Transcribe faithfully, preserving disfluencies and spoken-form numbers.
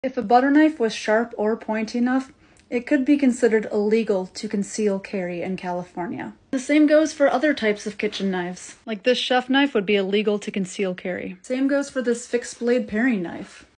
If a butter knife was sharp or pointy enough, it could be considered illegal to conceal carry in California. The same goes for other types of kitchen knives. Like this chef knife would be illegal to conceal carry. Same goes for this fixed blade paring knife.